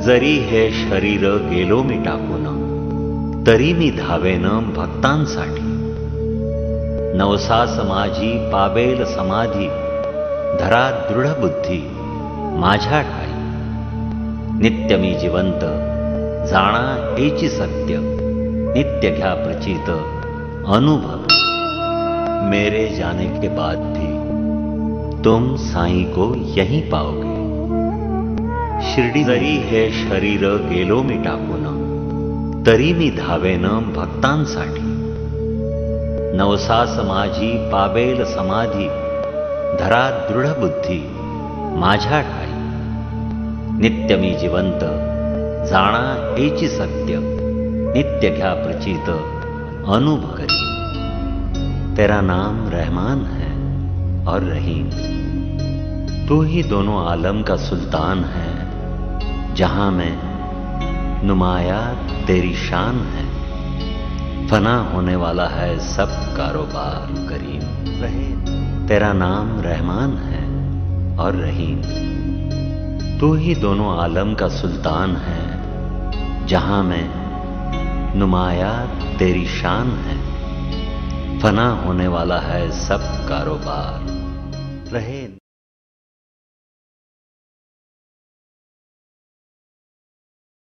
जरी हे शरीर गेलो मी टाकून, तरी मी धावेन भक्तांसाठी. नवसास माझी पावेल समाधी, धरा दृढ बुद्धी माझ्या ठाई. नित्य मी जिवंत जाणा एची सत्य, नित्य घ्या प्रचित अनुभव. मेरे जाने के बाद भी तुम साईं को यहीं पाओगे. शिर्डी जरी हे शरीर गेलो मी टाकून, तरी मी धावेन भक्तांसाठी. नवसास माझी पावेल समाधी, धरा दृढ बुद्धी माझ्या ठाई. नित्य मी जिवंत जाणा एची सत्य, नित्य घ्या प्रचित अनुभव करी. तेरा नाम रहमान है और रहीम. तू ही दोनों आलम का सुल्तान है, जहां में नुमाया तेरी शान है. फना होने वाला है सब कारोबार करीम. तेरा नाम रहमान है और रहीम. तू ही दोनों आलम का सुल्तान है, जहां में नुमाया तेरी शान है. फना होने वाला है सब कारोबार. रहे